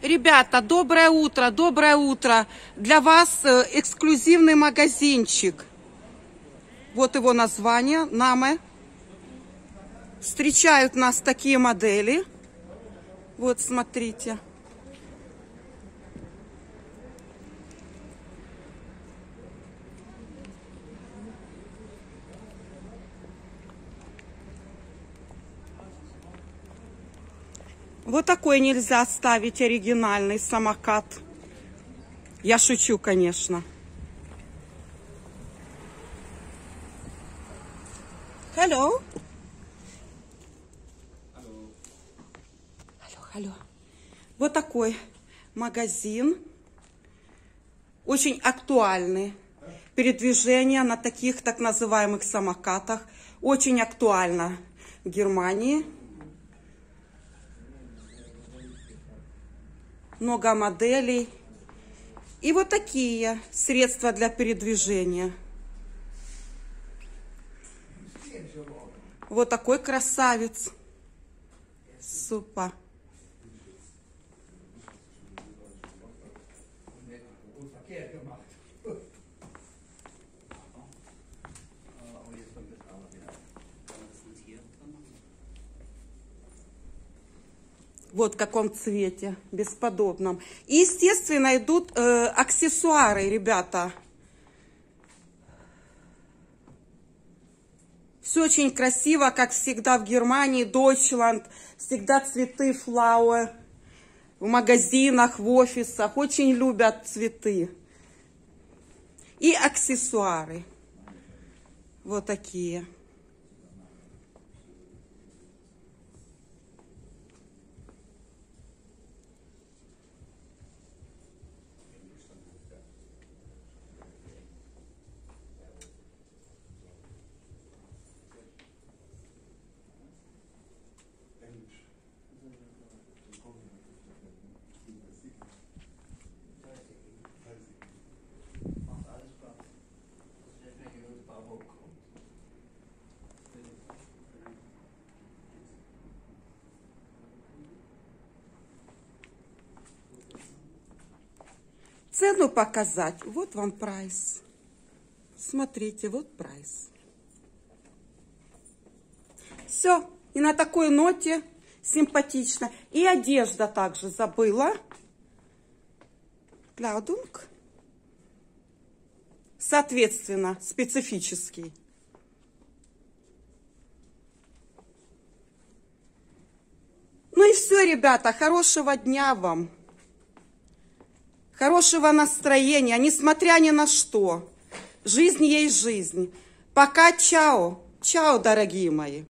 Ребята, доброе утро, доброе утро. Для вас эксклюзивный магазинчик. Вот его название, Наме. Встречают нас такие модели. Вот, смотрите. Вот такой нельзя оставить, оригинальный самокат. Я шучу, конечно. Hello. Алло. Вот такой магазин. Очень актуальный. Передвижение на таких так называемых самокатах. Очень актуально в Германии. Много моделей. И вот такие средства для передвижения. Вот такой красавец. Супер. Вот в каком цвете, бесподобном. И, естественно, идут аксессуары, ребята. Все очень красиво, как всегда в Германии, Deutschland. Всегда цветы, флауэр. В магазинах, в офисах. Очень любят цветы. И аксессуары. Вот такие. Цену показать. Вот вам прайс. Смотрите, вот прайс. Все. И на такой ноте симпатично. И одежда также забыла. Клаудунг. Соответственно, специфический. Ну и все, ребята. Хорошего дня вам. Хорошего настроения, несмотря ни на что. Жизнь есть жизнь. Пока, чао. Чао, дорогие мои.